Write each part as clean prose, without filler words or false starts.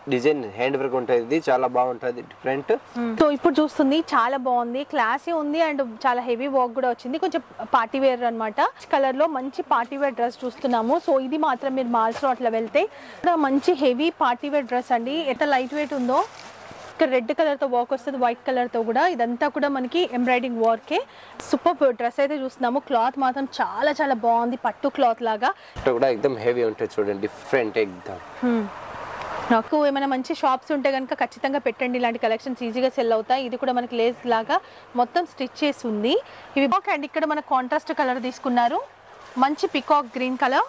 Design hand work ఉంటుంది, చాలా బాగుంటుంది డిఫరెంట్. సో ఇప్పుడు చూస్తుంది చాలా బాగుంది, క్లాసీ ఉంది అండ్ చాలా హెవీ వర్క్ కూడా వచ్చింది. కొంచెం పార్టీ వేర్ అనమాట. కలర్ లో మంచి పార్టీ వేర్ డ్రెస్ చూస్తున్నాము. సో ఇది మాత్రం మీరు మాల్స్ లో అట్లా వెళ్తే మంచి హెవీ పార్టీ వేర్ డ్రెస్ అండి. ఎంత లైట్ వెయిట్ ఉందో. ఇక్కడ రెడ్ కలర్ తో వర్క్ వస్తుంది, వైట్ కలర్ తో కూడా. ఇదంతా కూడా మనకి ఎంబ్రాయిడింగ్ వర్కే. సూపర్ డ్రెస్ అయితే చూస్తున్నాము. క్లాత్ మాత్రం చాలా చాలా బాగుంది, పట్టు క్లాత్ లాగా. కూడా ఎక్దమ్ హెవీ ఉంటుంది చూడండి, డిఫరెంట్ ఎక్దమ్. నాకు ఏమైనా మంచి షాప్స్ ఉంటే కనుక ఖచ్చితంగా పెట్టండి, ఇలాంటి కలెక్షన్స్ ఈజీగా సెల్ అవుతాయి. ఇది కూడా మనకి లేస్ లాగా మొత్తం స్టిచ్ చేసి ఉంది. ఇవి అండ్ ఇక్కడ మన కాంట్రాస్ట్ కలర్ తీసుకున్నారు, మంచి peacock green colour.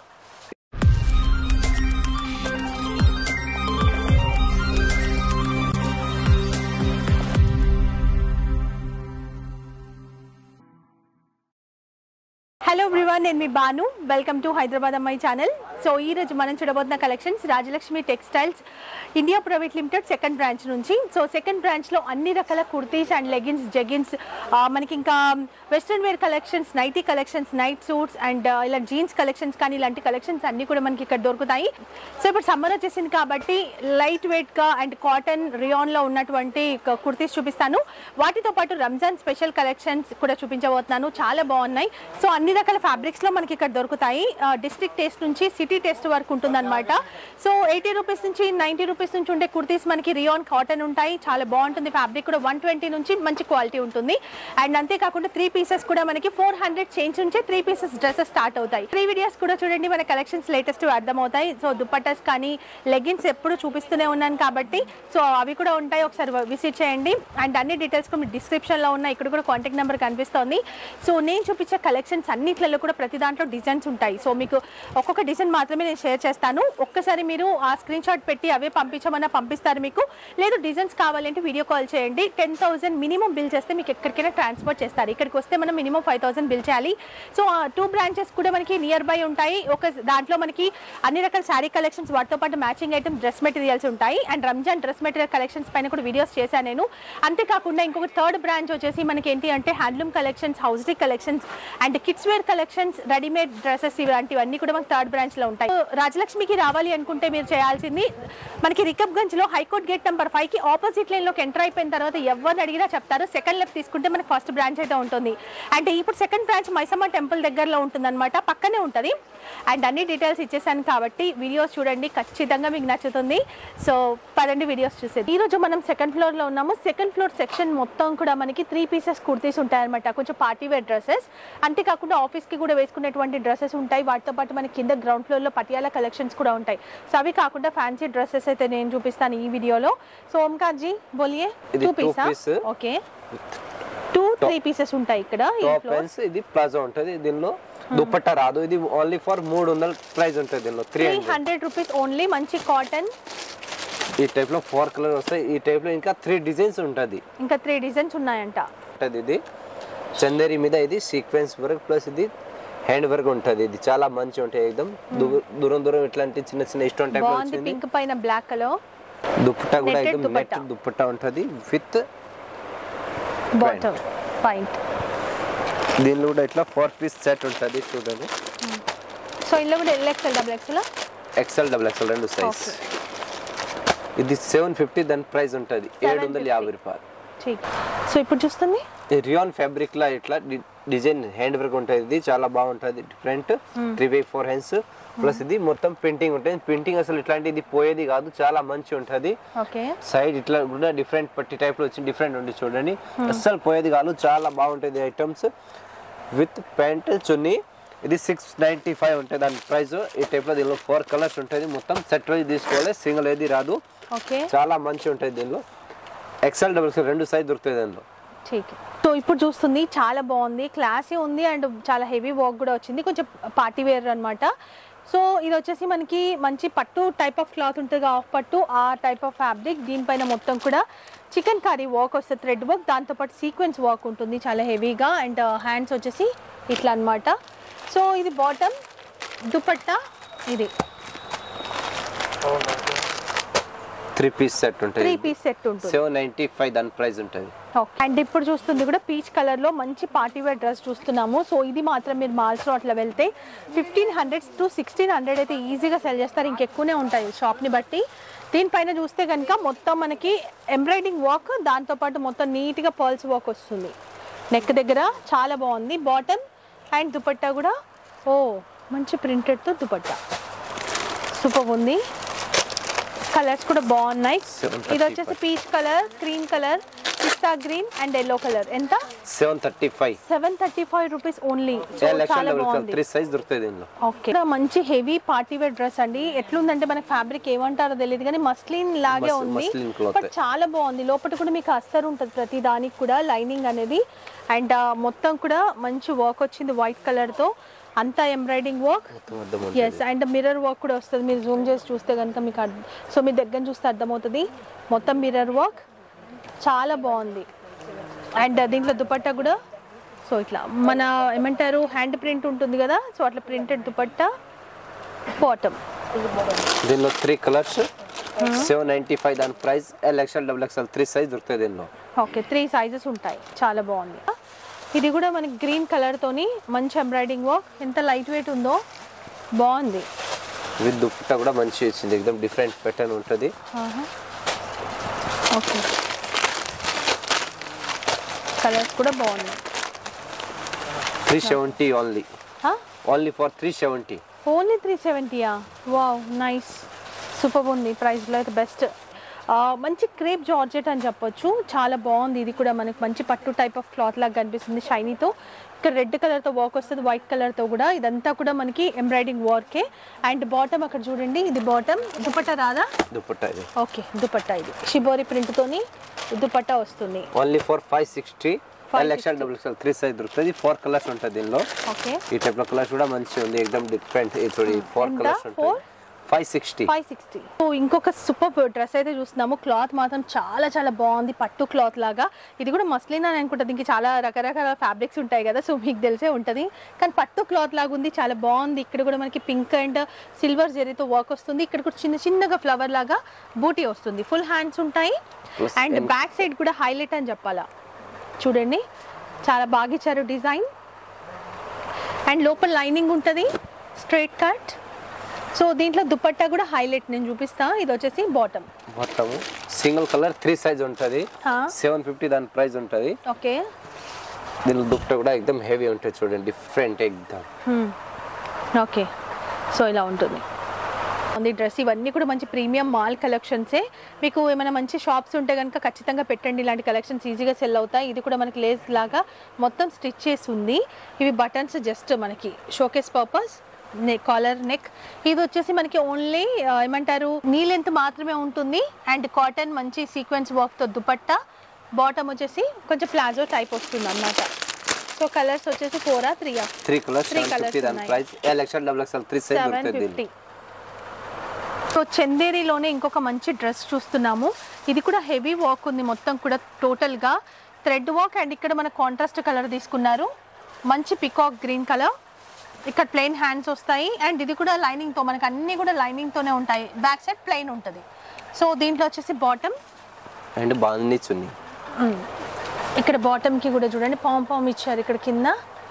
Hello everyone, నేను మీ బాను. వెల్కమ్ టు హైదరాబాద్ అమ్మాయి ఛానల్. సో ఈ రోజు మనం చూడబోతున్న collections Rajalakshmi textiles India private limited second branch నుంచి. సో సెకండ్ బ్రాంచ్లో అన్ని రకాల కుర్తీస్ అండ్ లెగిన్స్, జెగిన్స్, మనకి ఇంకా western wear collections, nighty collections, night suits and ఇలా జీన్స్ కలెక్షన్స్ కానీ ఇలాంటి కలెక్షన్స్ అన్నీ కూడా మనకి ఇక్కడ దొరుకుతాయి. సో ఇప్పుడు సమ్మర్ వచ్చేసింది కాబట్టి లైట్ వెయిట్గా అండ్ కాటన్ రియాన్లో ఉన్నటువంటి కుర్తీస్ చూపిస్తాను. వాటితో పాటు రంజాన్ స్పెషల్ కలెక్షన్స్ కూడా చూపించబోతున్నాను. చాలా బాగున్నాయి. సో అన్ని రకాల ఫ్యాబ్రిక్స్లో మనకి ఇక్కడ దొరుకుతాయి. డిస్ట్రిక్ట్ టేస్ట్ నుంచి సిటీ టేస్ట్ వరకు ఉంటుందన్నమాట. సో 80 రూపీస్ నుంచి 90 రూపీస్ నుంచి ఉండే కుర్తీస్ మనకి రియాన్ కాటన్ ఉంటాయి. చాలా బాగుంటుంది ఫ్యాబ్రిక్ కూడా. 120 నుంచి మంచి క్వాలిటీ ఉంటుంది. అండ్ అంతేకాకుండా 3 పీసెస్ కూడా మనకి 400 చేంజ్ నుంచే 3 పీసెస్ డ్రెస్సెస్ స్టార్ట్ అవుతాయి. 3 వీడియోస్ కూడా చూడండి, మన కలెక్షన్స్ లేటెస్ట్ అర్థమవుతాయి. సో దుపట్టాస్ కానీ లెగిన్స్ ఎప్పుడు చూపిస్తూనే ఉన్నాను కాబట్టి సో అవి కూడా ఉంటాయి, ఒకసారి విజిట్ చేయండి. అండ్ అన్ని డీటెయిల్స్ కూడా డిస్క్రిప్షన్లో ఉన్నాయి. ఇక్కడ కూడా కాంటాక్ట్ నెంబర్ కనిపిస్తుంది. సో నేను చూపించే కలెక్షన్స్ అన్నిట్లలో కూడా ప్రతి దాంట్లో డిజైన్స్ ఉంటాయి. సో మీకు ఒక్కొక్క డిజైన్ మాత్రమే నేను షేర్ చేస్తాను. ఒక్కసారి మీరు ఆ స్క్రీన్ షాట్ పెట్టి అవే పంపించమన్నా పంపిస్తారు మీకు. లేదు డిజైన్స్ కావాలంటే వీడియో కాల్ చేయండి. 10,000 మినిమం బిల్ చేస్తే మీకు ఎక్కడికైనా ట్రాన్స్పోర్ట్ చేస్తారు. ఇక్కడికి వస్తే మనం మినిమం 5,000 బిల్ చేయాలి. సో 2 బ్రాంచెస్ కూడా మనకి నియర్ బై ఉంటాయి. ఒక దాంట్లో మనకి అన్ని రకాల శారీ కలెక్షన్స్, వాటితో పాటు మ్యాచింగ్ ఐటమ్ డ్రెస్ మెటీరియల్స్ ఉంటాయి. And Ramzan dress material collections పైన కూడా వీడియోస్ చేశాను నేను. అంతేకాకుండా ఇంకొక 3rd బ్రాంచ్ వచ్చేసి మనకి ఏంటి అంటే handloom collections, hosiery collections and kids wear collections, readymade dresses ఇలాంటివన్నీ కూడా మనకి 3rd బ్రాంచ్ లో ఉంటాయి. రాజలక్ష్మికి రావాలి అనుకుంటే మీరు చేయాల్సింది మనకి రికబ్గంజ్ లో హైకోర్ట్ గేట్ నెంబర్ 5 కి ఆపోజిట్ లైన్ లోకి ఎంటర్ అయిపోయిన తర్వాత ఎవరిని అడిగినా చెప్తారు. సెకండ్ లెఫ్ట్ తీసుకుంటే మనకి ఫస్ట్ బ్రాంచ్ అయితే ఉంటుంది. అంటే ఇప్పుడు సెకండ్ బ్రాంచ్ మైసమ్మ టెంపుల్ దగ్గరలో ఉంటుంది అనమాట, పక్కనే ఉంటుంది. అండ్ అన్ని డీటెయిల్స్ ఇచ్చేసాను కాబట్టి వీడియోస్ చూడండి, ఖచ్చితంగా మీకు నచ్చుతుంది. సో పదండి వీడియోస్ చూసేది. ఈ రోజు మనం సెకండ్ ఫ్లోర్ లో ఉన్నాము. సెకండ్ ఫ్లోర్ సెక్షన్ మొత్తం కూడా మనకి 3 పీసెస్ కుర్తీస్ ఉంటాయన్నమాట, కొంచెం పార్టీ వేర్ డ్రెస్సెస్. అంతేకాకుండా ఆఫీస్ కి కూడా వేసుకునేటువంటి డ్రెస్సెస్ ఉంటాయి. వాటితో పాటు మనకి కింద గ్రౌండ్ ఫ్లోర్ లో పటియాలా కలెక్షన్స్ కూడా ఉంటాయి. సో అవి కాకుండా ఫ్యాన్సీ డ్రెస్సెస్ అయితే నేను చూపిస్తాను ఈ వీడియోలో. సో ఓంకార్ జీ బోలియే. 2 పీసెస్. ఓకే, 2-3 పీసెస్ ఉంటాయి ఇక్కడ. ఇది ప్లాజో ఉంటుంది, దీనిలో దుపట్టా రాదు. ఇది ఓన్లీ ఫర్ 300 ప్రైస్ ఉంటుంది. దీనిలో 300 రూపీస్ ఓన్లీ. మంచి కాటన్. ఈ టైప్ లో 4 కలర్ వస్తాయి. ఈ టైప్ లో ఇంకా 3 డిజైన్స్ ఉంటుంది. ఇంకా 3 డిజైన్స్ ఉన్నాయంట. ఇది చందేరి మీద ఇది సీక్వెన్స్ వర్క్ ప్లస్ ఇది హ్యాండ్ వర్క్ ఉంటుంది. ఇది చాలా మంచి ఉంటాయి. ఎక్దమ్ దూరం దూరం ఇట్లాంటి చిన్న చిన్న ఇష్టం టైప్ లో వచ్చింది. పింక్ పైన బ్లాక్ కలర్. దుపట్టా కూడా ఎక్దమ్ నెట్ దుపట్టా ఉంటుంది విత్ బాటమ్ పాయింట్. దీనిలో కూడా ఇట్లా 4 పీస్ సెట్ ఉంటుంది చూడండి. సో ఇందులో కూడా XL, XXL, XL, XXL రెండు సైజ్. ఇది 750, దాని ప్రైస్ ఉంటుంది 750 రూపాయలు. సో ఇప్పుడు చూస్తుంది రియాన్ ఫ్యాబ్రిక్ లా ఇట్లా డిజైన్ హ్యాండ్ వర్క్ ఉంటుంది. ఇది చాలా బాగుంటుంది డిఫరెంట్. 3/4 హ్యాండ్స్ ప్లస్ ఇది మొత్తం ప్రింటింగ్ ఉంటుంది. ప్రింటింగ్ అసలు ఇట్లాంటి ఇది పోయేది కాదు, చాలా మంచి ఉంటుంది. సైడ్ ఇట్లా కూడా డిఫరెంట్ పట్టి టైప్ లో వచ్చి డిఫరెంట్ ఉంది చూడండి, అస్సలు పోయేది కాదు, చాలా బాగుంటుంది ఐటమ్స్. విత్ ప్యాంట్ చున్నీ. ఇది 695 ఉంటుంది దాని ప్రైస్. ఈ టైప్ లో దీనిలో 4 కలర్స్ ఉంటుంది. మొత్తం సెట్ వైజ్ తీసుకోవాలి, సింగిల్ ఏది రాదు. చాలా మంచి ఉంటుంది. దీనిలో XL, XXL రెండు సైజ్ దొరుకుతాయి దానిలో. సో ఇప్పుడు చూస్తుంది చాలా బాగుంది, క్లాసీ ఉంది అండ్ చాలా హెవీ వర్క్ కూడా వచ్చింది. కొంచెం పార్టీ వేర్ అనమాట. సో ఇది వచ్చేసి మనకి మంచి పట్టు టైప్ ఆఫ్ క్లాత్ ఉంటుంది, ఆఫ్ పట్టు ఆ టైప్ ఆఫ్ ఫ్యాబ్రిక్. దీనిపైన మొత్తం కూడా చికెన్ కర్రీ వర్క్ వస్తుంది, థ్రెడ్ వర్క్, దాంతోపాటు సీక్వెన్స్ వర్క్ ఉంటుంది చాలా హెవీగా. అండ్ హ్యాండ్స్ వచ్చేసి ఇట్లా అనమాట. సో ఇది బాటమ్, దుపట్టా ఇది 3 పీస్ సెట్ ఉంటుంది. 3 పీస్ సెట్ ఉంటుంది. 795 దాని ప్రైస్ ఉంటుంది. అండ్ ఇప్పుడు చూస్తుంది కూడా పీచ్ కలర్ లో మంచి పార్టీ వేర్ డ్రెస్ చూస్తున్నాము. సో ఇది మాత్రం మీరు మాల్స్ లో అట్లా వెళ్తే 1500 to 1600 అయితే ఈజీగా సెల్ చేస్తారు. ఇంకెక్కువనే ఉంటాయి షాప్ ని బట్టి. దీనిపైన చూస్తే కనుక మొత్తం మనకి ఎంబ్రాయిడింగ్ వర్క్, దాంతోపాటు మొత్తం నీట్గా పర్ల్స్ వర్క్ వస్తుంది. నెక్ దగ్గర చాలా బాగుంది. బాటమ్ అండ్ దుపట్టా కూడా మంచి ప్రింటెడ్తో దుపట్టా సూపర్ ఉంది. కలర్స్ కూడా బాగున్నాయి. ఇది వచ్చేసి peach colour, cream colour, pista green and yellow colour. ఎంత? 735 రూపీస్ ఓన్లీ. చాలా బాగుంది. 3 సైజ్ దొరుకుతాయి దీనిలో. ఓకే, మంచి హెవీ పార్టీ వేర్ డ్రెస్ అండి. ఎట్లుందంటే మనకి ఫ్యాబ్రిక్ ఏమంటారో తెలియదు కానీ మస్లిన్ లాగే ఉంది, బట్ చాలా బాగుంది. లోపల కూడా మీకు అస్తర్ ఉంటుంది ప్రతి దానికి కూడా, లైనింగ్ అనేది. అండ్ మొత్తం కూడా మంచి వర్క్ వచ్చింది వైట్ కలర్ తో, అంతా embroidering work. Yes, and mirror work కూడా వస్తుంది. మీరు జూమ్ చేసి చూస్తే కనుక మీకు సో మీ దగ్గర చూస్తే అర్థమవుతుంది. మొత్తం మిర్రర్ వర్క్ చాలా బాగుంది. అండ్ దీంట్లో దుపట్టా కూడా సో ఇట్లా మన ఏమంటారు హ్యాండ్ ప్రింట్ ఉంటుంది కదా, సో అట్లా ప్రింటెడ్ దుపట్టా. బాటమ్ దీనిలో 3 కలర్స్, 795 దాని ప్రైస్. XL, XXL 3 సైజ్ దొరుకుతాయి దీనిలో. ఓకే, 3 సైజెస్ ఉంటాయి. చాలా బాగుంది. ఇది కూడా మనకి గ్రీన్ కలర్ తోని మంచి ఎంబ్రాయిడింగ్ వర్క్. ఎంత లైట్ వెయిట్ ఉందో, బాగుంది. విత్ దుపట్టా కూడా మంచి వచ్చింది, ఎక్దమ్ డిఫరెంట్ ప్యాటర్న్ ఉంటుంది. ఓకే, కలర్స్ కూడా బాగున్నాయి. 370 ఓన్లీ. Only for 370. ఓన్లీ 370యా? వావ్, నైస్, సూపర్ ఉంది. ప్రైస్లో అయితే బెస్ట్. మంచి క్రేప్ జార్జెట్ అని చెప్పొచ్చు, చాలా బాగుంది. ఇది కూడా మనకి మంచి పట్టు టైప్ ఆఫ్ క్లాత్ లాగా కనిపిస్తుంది, షైనీతో. ఇక్కడ రెడ్ కలర్తో వర్క్ వస్తుంది, వైట్ కలర్తో కూడా. ఇదంతా కూడా మనకి ఎంబ్రాయిడింగ్ వర్కే. అండ్ బాటమ్ అక్కడ చూడండి, ఇది బాటమ్. దుపట్టా రాదా? దుపట్టా ఇది. ఓకే, దుపట్టా ఇది షిబోరి ప్రింట్తోని దుపట్టా వస్తుంది. Only for 560. XL, XXL 3 size దొరుకుతుంది. 4 కలర్స్ ఉంటుంది దీనిలో. ఓకే, ఈ టైప్ లో కలర్స్ కూడా మంచిగా ఉంది, ఎక్దమ్ డిఫరెంట్. ఇది 4 కలర్స్ ఉంటాయి. 560. సో ఇంకొక సూపర్ డ్రెస్ అయితే చూస్తున్నాము. క్లాత్ మాత్రం చాలా చాలా బాగుంది, పట్టు క్లాత్ లాగా. ఇది కూడా మస్లిన్ అని అనుకుంటుంది, ఇంక చాలా రకరకాల ఫ్యాబ్రిక్స్ ఉంటాయి కదా, సో మీకు తెలిసే ఉంటుంది. కానీ పట్టు క్లాత్ లాగా ఉంది, చాలా బాగుంది. ఇక్కడ కూడా మనకి పింక్ అండ్ సిల్వర్ జరీతో వర్క్ వస్తుంది. ఇక్కడ కూడా చిన్న చిన్నగా ఫ్లవర్ లాగా బూటీ వస్తుంది. ఫుల్ హ్యాండ్స్ ఉంటాయి. అండ్ బ్యాక్ సైడ్ కూడా హైలైట్ అని చెప్పాలా, చూడండి చాలా బాగా ఇచ్చారు డిజైన్. అండ్ లోపల లైనింగ్ ఉంటుంది, స్ట్రైట్ కట్. సో దీంట్లో దుపట్టా కూడా హైలైట్, నేను చూపిస్తా. ఇది వచ్చేసి బాటమ్. సింగిల్ కలర్ 3 సైజ్ ఉంటుంది. 750 దాని ప్రైస్ ఉంటుంది. ఓకే, దీనిలో దుపట్టా కూడా ఎక్దమ్ హెవీ ఉంటుంది, చూడండి డిఫరెంట్ ఎక్దమ్. ఓకే, సో ఇలా ఉంటుంది డ్రెస్. ఇవన్నీ కూడా మంచి ప్రీమియం మాల్ కలెక్షన్సే. మీకు ఏమైనా మంచి షాప్స్ ఉంటే కనుక ఖచ్చితంగా పెట్టండి, ఇలాంటి కలెక్షన్స్ ఈజీగా సెల్ అవుతాయి. ఇది కూడా మనకి లేస్ లాగా మొత్తం స్టిచ్ చేసి ఉంది. ఇవి బటన్స్ జస్ట్ మనకి షోకేస్ పర్పస్. Collar neck. ఇది వచ్చేసి మనకి ఓన్లీ ఏమంటారు నీ లెంత్ మాత్రమే ఉంటుంది. అండ్ కాటన్ మంచి సీక్వెన్స్ వర్క్తో దుపట్టా. బాటమ్ వచ్చేసి కొంచెం ప్లాజో టైప్ వస్తుంది అన్నమాట. సో కలర్స్ వచ్చేసి 4 3 3 కలర్స్. XL, 3 సైజ్ దొరుకుతుంది. సో చందేరిలోనే ఇంకొక మంచి డ్రెస్ చూస్తున్నాము. ఇది కూడా హెవీ వర్క్ ఉంది, మొత్తం కూడా టోటల్గా థ్రెడ్ వర్క్. అండ్ ఇక్కడ మన కాంట్రాస్ట్ కలర్ తీసుకున్నారు, మంచి పికాక్ గ్రీన్ కలర్. ఇక్కడ ప్లెయిన్ హ్యాండ్స్ వస్తాయి. అండ్ ఇది కూడా లైనింగ్తో, మనకి అన్నీ కూడా లైనింగ్తోనే ఉంటాయి. బ్యాక్ సైడ్ ప్లెయిన్ ఉంటుంది. సో దీంట్లో వచ్చేసి బాటమ్ అండ్ బాందిని చున్నీ. ఇక్కడ బాటమ్కి కూడా చూడండి పామ్ ఇచ్చారు ఇక్కడ కింద.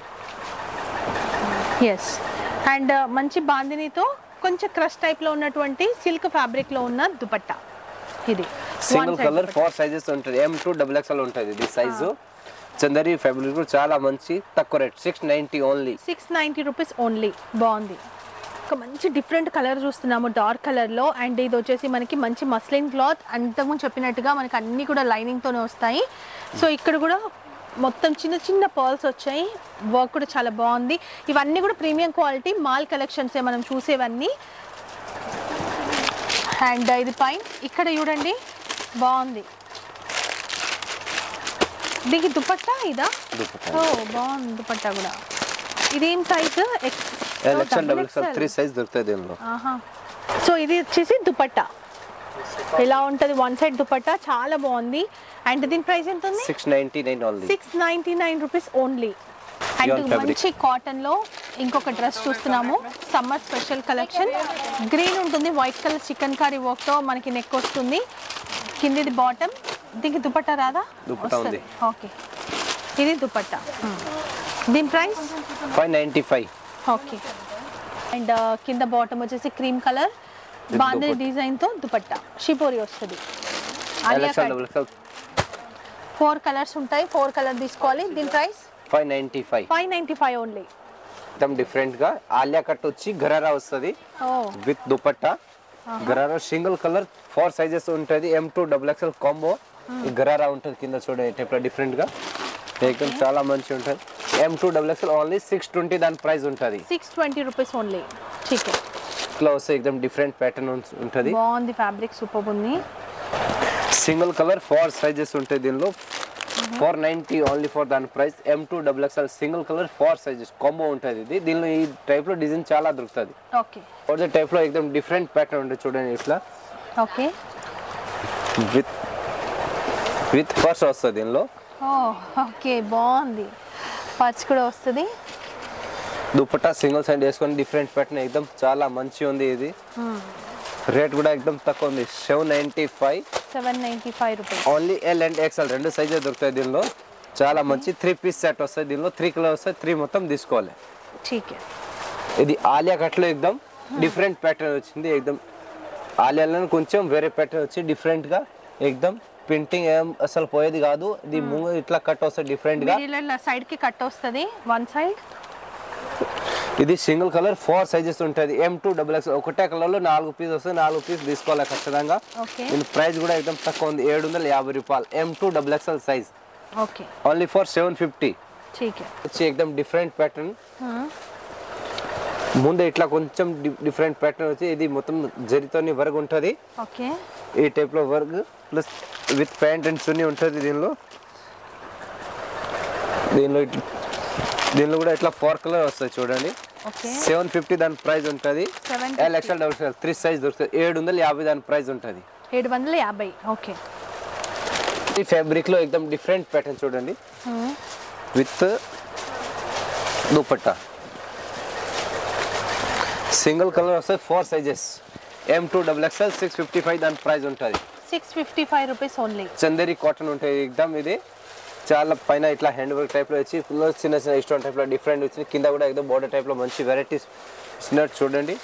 ఎస్, అండ్ మంచి బాందినితో కొంచెం క్రష్ టైప్లో ఉన్నటువంటి సిల్క్ ఫ్యాబ్రిక్లో ఉన్న దుపట్టా. ఇది సింగిల్ కలర్ 4 సైజెస్ ఉంటుంది. M to XXL ఉంటుంది ఇది సైజు. చందరి ఫ్యాబ్రిక్ కూడా చాలా మంచి తక్కువ రేట్, 690 ఓన్లీ. 690 rupees only. బాగుంది. ఒక మంచి డిఫరెంట్ కలర్ చూస్తున్నాము, డార్క్ కలర్లో. అండ్ ఇది వచ్చేసి మనకి మంచి మస్లిన్ క్లాత్. అంతకుముందు చెప్పినట్టుగా మనకి అన్నీ కూడా లైనింగ్తోనే వస్తాయి. సో ఇక్కడ కూడా మొత్తం చిన్న చిన్న పర్ల్స్ వచ్చాయి. వర్క్ కూడా చాలా బాగుంది. ఇవన్నీ కూడా ప్రీమియం క్వాలిటీ మాల్ కలెక్షన్సే మనం చూసేవన్నీ. అండ్ ఇది పైన ఇక్కడ చూడండి బాగుంది. దీనికి దుపట్టా ఇదా? ఓ బాగుంది దుపట్టా కూడా. ఇదేం సైజు? XL, 3 సైజ్ దొరుకుతుంది దీనిలో. సో ఇది వచ్చేసి దుపట్టా ఇలా ఉంటుంది, 1 సైడ్ దుపట్టా చాలా బాగుంది. అండ్ దీని ప్రైస్ ఎంత ఉంది? 699 ఓన్లీ. 699 rupees only. అండ్ మంచి కాటన్ లో ఇంకొక డ్రెస్ చూస్తున్నాము, సమ్మర్ స్పెషల్ కలెక్షన్. గ్రీన్ ఉంటుంది, white colour chikankari work తో మనకి నెక్ వస్తుంది. కిందిది బాటమ్. దీనికి దుపట్టా రాదా? దుపట్టా ఉంది. ఓకే, ఇది దుపట్టా. దీని ప్రైస్ 595. ఓకే. అండ్ కింద బాటమ్ వచ్చేసి క్రీమ్ కలర్. బాందిని డిజైన్ తో దుపట్టా షిపోరి వస్తుంది. ఆలియా కట్ 4 కలర్స్ ఉంటాయి. 4 కలర్ తీసుకోవాలి. దీని ప్రైస్ 595 ఓన్లీ. एकदम డిఫరెంట్ గా ఆలియా కట్ వచ్చి గరారా వస్తది with dupatta. Gharara single colour 4 sizes ఉంటది. M2 XXL కాంబో ఈ గరారా ఉంటది. కింద చూడండి టైప్ డిఫరెంట్ గా एकदम చాలా మంచి ఉంటది. M2 XXL ఓన్లీ 620 దాని ప్రైస్ ఉంటది. 620 రూపీస్ ఓన్లీ. ठीक है. ఇట్లా వస్తే एकदम డిఫరెంట్ ప్యాటర్న్ ఉంటది. బాగుంది. ఫ్యాబ్రిక్ సూపర్ ఉంది. సింగిల్ కలర్ 4 సైజెస్ ఉంటాయి దీనిలో. 490 ఓన్లీ ఫర్ దాని price. M2 XXL single colour 4 sizes combo ఉంటుంది. ఇది దీనిలో ఈ టైప్ లో డిజైన్ చాలా దొరుకుతుంది. ఓకే. ఈ టైప్ లో एकदम డిఫరెంట్ ప్యాటర్న్ ఉంటుంది చూడండి ఇట్లా. ఓకే. విత్ పర్స్ వస్తుంది దీనిలో. ఓకే బాగుంది. పర్స్ కూడా వస్తుంది. దుపట్టా సింగిల్ సైడ్ వేసుకొని డిఫరెంట్ ప్యాటర్న్ एकदम చాలా మంచి ఉంది. ఇది రేట్ కూడా एकदम తక్కువ ఉంది. 795 రూపాయలు ఓన్లీ. L అండ్ XL రెండు సైజెస్ దొరుకుతాయి దీనిలో. చాలా మంచి 3 పీస్ సెట్ వస్తాయి దీనిలో. 3 కలర్ వస్తాయి. 3 మొత్తం తీసుకోవాలి. ठीक है. ఇది ఆలియా కట్ లో एकदम డిఫరెంట్ ప్యాటర్న్ వచ్చింది. एकदम ఆలియాలో కొంచెం వేరే ప్యాటర్న్ వచ్చి డిఫరెంట్ గా एकदम ప్రింటింగ్ ఏం అసలు పోయేది కాదు. ఇది ముందు ఇట్లా కట్ వస్తుంది డిఫరెంట్ గా. ఇలా సైడ్ కి కట్ వస్తది వన్ సైడ్. ఇది సింగిల్ కలర్ 4 సైజెస్ ఉంటుంది. M2 XXL ఒకటే కలర్ లో 4 పీస్ వస్తాయి. 4 పీస్ తీసుకోవాలి ఖచ్చితంగా. దీని ప్రైస్ కూడా एकदम తక్కువ ఉంది. 750 రూపాయలు. M2 XXL size. Okay. Only for 750. ठीक है. వచ్చి एकदम డిఫరెంట్ ప్యాటర్న్. ముందే ఇట్లా కొంచెం డిఫరెంట్ ప్యాటర్న్ వచ్చి ఇది మొత్తం జరీతోని వర్క్ ఉంటుంది. ఓకే. ఈ టైప్ లో work plus with pant and chunni ఉంటుంది దీనిలో. దీనిలో కూడా ఇట్లా 4 కలర్ వస్తాయి చూడండి. 750 దాని ప్రైస్ ఉంటుంది. L XL XXL 3 సైజ్ దొరుకుతుంది. 750 దాని ప్రైస్ ఉంటుంది. 750. ఓకే. ఈ ఫ్యాబ్రిక్ లో एकदम డిఫరెంట్ ప్యాటర్న్ చూడండి విత్ దుపట్టా. సింగిల్ కలర్ వస్తాయి. 4 సైజెస్. M2 XXL 655 దాని ప్రైస్ ఉంటుంది. 655 రూపీస్ ఓన్లీ. చందేరి కాటన్ ఉంటుంది एकदम. ఇది చాలా పైన ఇట్లా హ్యాండ్ వర్క్ టైప్ లో వచ్చి చిన్న చిన్న స్టోన్ టైప్ లో డిఫరెంట్ వచ్చింది. కింద కూడా एकदम బోర్డర్ టైప్ లో మంచి వెరైటీస్ ఇచ్చినట్టు చూడండి.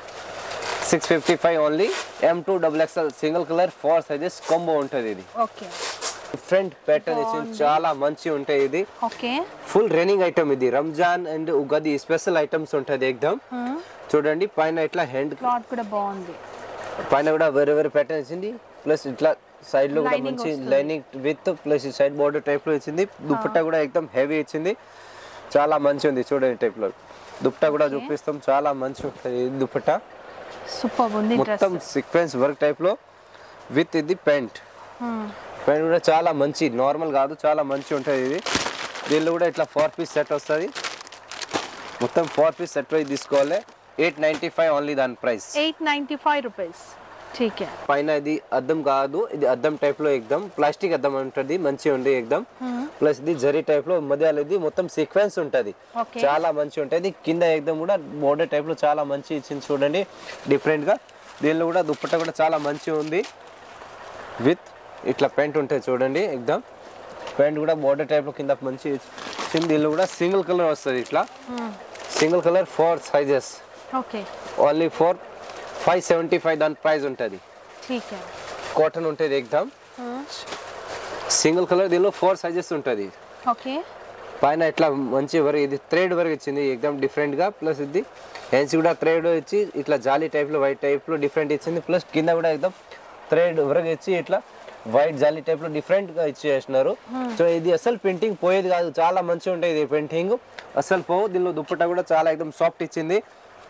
655 only. M2 XXL single colour 4 sizes combo ఉంటుంది. ఇది ఓకే. డిఫరెంట్ ప్యాటర్న్ ఇచ్చింది. చాలా మంచి ఉంటాయి. ఇది ఓకే. Full running item. ఇది Ramzan and Ugadi special items ఉంటుంది एकदम. చూడండి పైన ఇట్లా హ్యాండ్ క్లాత్ కూడా బాగుంది. పైన కూడా వేరే వేరే ప్యాటర్న్ ఇచ్చింది. ప్లస్ ఇట్లా సైడ్ లో కూడా మంచి lining with plus side border type లో ఇచ్చింది. దుపట్టా కూడా एकदम హెవీ ఇచ్చింది. చాలా మంచి ఉంది చూడండి టైప్ లో. దుపట్టా కూడా చూపిస్తాం. చాలా మంచి ఉంటుంది దుపట్టా. సూపర్ ఉంది. మొత్తం సీక్వెన్స్ వర్క్ టైప్ లో విత్ ఇది ప్యాంట్. ప్యాంట్ కూడా చాలా మంచి నార్మల్ కాదు. చాలా మంచి ఉంటుంది ఇది. దీనిలో కూడా ఇట్లా 4 పీస్ సెట్ వస్తుంది. మొత్తం 4 పీస్ సెట్ వైజ్ తీసుకోవాలి. 895 ఓన్లీ దాని ప్రైస్. 895 రూపీస్. ठीक है. పైన ఇది అద్దం కాదు. ఇది అద్దం టైప్ లో एकदम ప్లాస్టిక్ అద్దం ఉంటుంది. మంచి ఉంది एकदम. ప్లస్ ఇది జరీ టైప్ లో మధ్యలో ఇది మొత్తం సీక్వెన్స్ ఉంటుంది. చాలా మంచి ఉంటుంది. కింద एकदम కూడా బోర్డర్ టైప్ లో చాలా మంచి ఇచ్చింది చూడండి డిఫరెంట్ గా. దీనిలో కూడా దుపట్టా కూడా చాలా మంచి ఉంది. విత్ ఇట్లా ప్యాంట్ ఉంటుంది చూడండి एकदम. ప్యాంట్ కూడా బోర్డర్ టైప్ లో కింద మంచి ఇచ్చింది. దీనిలో కూడా సింగిల్ కలర్ వస్తుంది. ఇట్లా single colour 4 sizes. Okay. Only for 575 దాని ప్రైస్ ఉంటుంది. ठीक है. కాటన్ ఉంటుంది एकदम. Single colour. దీనిలో 4 సైజెస్ ఉంటుంది. ఓకే. పైన ఇట్లా మంచి వర్క్ ఇది థ్రెడ్ వర్క్ ఇచ్చింది एकदम డిఫరెంట్ గా. ప్లస్ ఇది హ్యాండ్స్ కూడా థ్రెడ్ ఇచ్చి ఇట్లా జాలీ టైప్ లో వైట్ టైప్ లో డిఫరెంట్ ఇచ్చింది. ప్లస్ కింద కూడా एकदम థ్రెడ్ వర్క్ ఇచ్చి ఇట్లా వైట్ జాలీ టైప్ లో డిఫరెంట్ గా ఇచ్చేసినారు. సో ఇది అసలు ప్రింటింగ్ పోయేది కాదు. చాలా మంచిగా ఉంటుంది ఇది ప్రింటింగ్ అసలు పోవు. దీనిలో దుపట్టా కూడా చాలా एकदम సాఫ్ట్ ఇచ్చింది.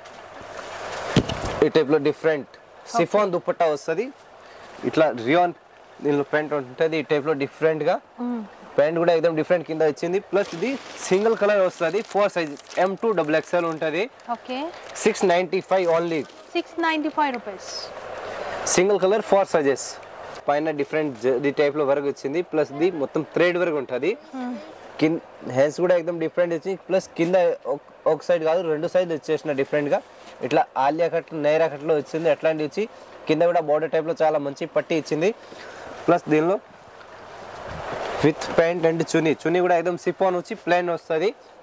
ఈ టైప్ లో డిఫరెంట్ సిఫాన్ దుపట్టా వస్తుంది. ఇట్లా రియాన్ దీనిలో ప్యాంట్ ఉంటుంది. ఈ టైప్ లో డిఫరెంట్ గా ప్యాంట్ కూడా एकदम డిఫరెంట్ కింద ఇచ్చింది. ప్లస్ ఇది సింగిల్ కలర్ వస్తుంది. 4 సైజ్. M2 XXL ఉంటుంది. Okay. 695 only. 695 rupees. Single colour 4 sizes. పైన డిఫరెంట్ ఈ టైప్ లో వర్క్ వచ్చింది. ప్లస్ ఇది మొత్తం థ్రెడ్ వర్క్ ఉంటుంది. కింద హ్యాండ్స్ కూడా एकदम డిఫరెంట్ ఇచ్చి ప్లస్ కింద ఒక సైడ్ కాదు 2 సైడ్ వచ్చేసిన డిఫరెంట్ గా ఇట్లా ఆలియా కట్ నైరా కట్ లో వచ్చింది. అట్లాంటి వచ్చి కింద కూడా బోర్డర్ టైప్ లో చాలా మంచి పట్టి ఇచ్చింది. ప్లస్ దీనిలో విత్ ప్యాంట్ అండ్ చున్నీ కూడా एकदम సిఫాన్ వచ్చి ప్లెయిన్ వస్తుంది.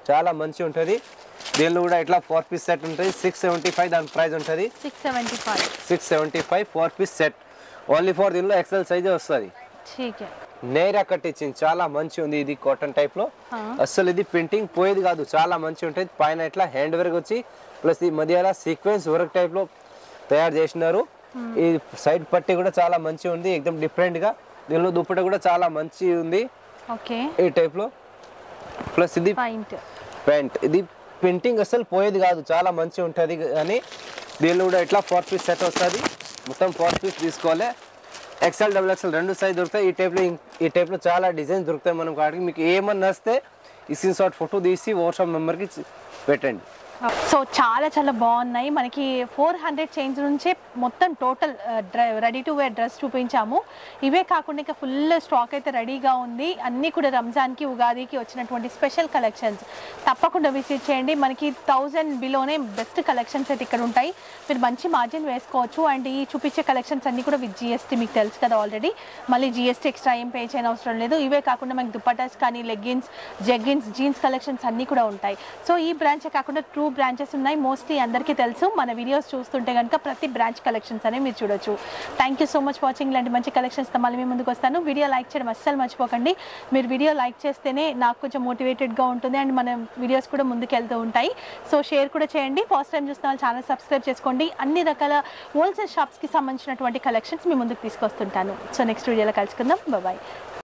చాలా మంచి ఉంటుంది. దీనిలో కూడా ఇట్లా 4 పీస్ సెట్ ఉంటుంది. 675 దాని ప్రైస్ ఉంటుంది. 675 4 పీస్ సెట్ ఓన్లీ ఫర్ దీనిలో ఎక్సెల్ సైజే వస్తుంది. నేరా కట్ ఇచ్చింది, చాలా మంచి ఉంది. ఇది కాటన్ టైప్ లో అసలు ఇది ప్రింటింగ్ పోయేది కాదు, చాలా మంచి ఉంటుంది. పైన ఇట్లా హ్యాండ్ వర్క్ వచ్చి ప్లస్ ఈ మధ్య సీక్వెన్స్ వర్క్ టైప్ లో తయారు చేసినారు. ఈ సైడ్ పట్టి కూడా చాలా మంచి ఉంది, ఎక్దమ్ డిఫరెంట్ గా. దీనిలో దుప్పట కూడా చాలా మంచి ఉంది ఈ టైప్ లో. ప్లస్ ఇది ప్యాంట్, ఇది ప్రింటింగ్ అసలు పోయేది కాదు, చాలా మంచి ఉంటుంది. కానీ దీనిలో కూడా ఇట్లా 4 పీస్ సెట్ వస్తుంది. మొత్తం 4 పీస్ తీసుకోవాలి. XL XXL రెండు సైజ్ దొరుకుతాయి. ఈ టైప్లో చాలా డిజైన్స్ దొరుకుతాయి మనం కాడికి. మీకు ఏమన్నా వస్తే ఈ స్క్రీన్ షాట్ ఫోటో తీసి వాట్సాప్ నెంబర్కి పెట్టండి. సో చాలా చాలా బాగున్నాయి. మనకి 400 చేంజ్ నుంచే మొత్తం total ready to wear dress చూపించాము. ఇవే కాకుండా ఇంకా ఫుల్ స్టాక్ అయితే రెడీగా ఉంది. అన్నీ కూడా రంజాన్కి ఉగాదికి వచ్చినటువంటి స్పెషల్ కలెక్షన్స్. తప్పకుండా విజిట్ చేయండి. మనకి 1000 బిలోనే బెస్ట్ కలెక్షన్స్ అయితే ఇక్కడ ఉంటాయి. మీరు మంచి మార్జిన్ వేసుకోవచ్చు. అండ్ ఈ చూపించే కలెక్షన్స్ అన్నీ కూడా విత్ GST, మీకు తెలుసు కదా ఆల్రెడీ. మళ్ళీ GST ఎక్స్ట్రా ఏం పే చేయని అవసరం లేదు. ఇవే కాకుండా మనకి దుపట్టాస్ కానీ, లెగ్గిన్స్, జెగ్గిన్స్, జీన్స్ కలెక్షన్స్ అన్నీ కూడా ఉంటాయి. సో ఈ బ్రాంచే కాకుండా 2 బ్రాంచెస్ ఉన్నాయి. మోస్ట్లీ అందరికీ తెలుసు. మన వీడియోస్ చూస్తుంటే కనుక ప్రతి బ్రాంచ్ కలెక్షన్స్ అనేవి మీరు చూడొచ్చు. Thank you so much watching. ఇలాంటి మంచి కలెక్షన్స్తో మళ్ళీ మీ ముందుకు వస్తాను. వీడియో లైక్ చేయడం అస్సలు మర్చిపోకండి. మీరు వీడియో లైక్ చేస్తేనే నాకు కొంచెం మోటివేటెడ్గా ఉంటుంది అండ్ మన వీడియోస్ కూడా ముందుకెళ్తూ ఉంటాయి. సో షేర్ కూడా చేయండి. ఫస్ట్ టైం చూస్తున్న వాళ్ళు ఛానల్ సబ్స్క్రైబ్ చేసుకోండి. అన్ని రకాల హోల్సేల్ షాప్స్కి సంబంధించినటువంటి కలెక్షన్స్ మీ ముందుకు తీసుకొస్తుంటాను. సో నెక్స్ట్ వీడియోలో కలుసుకుందాం. బాయ్.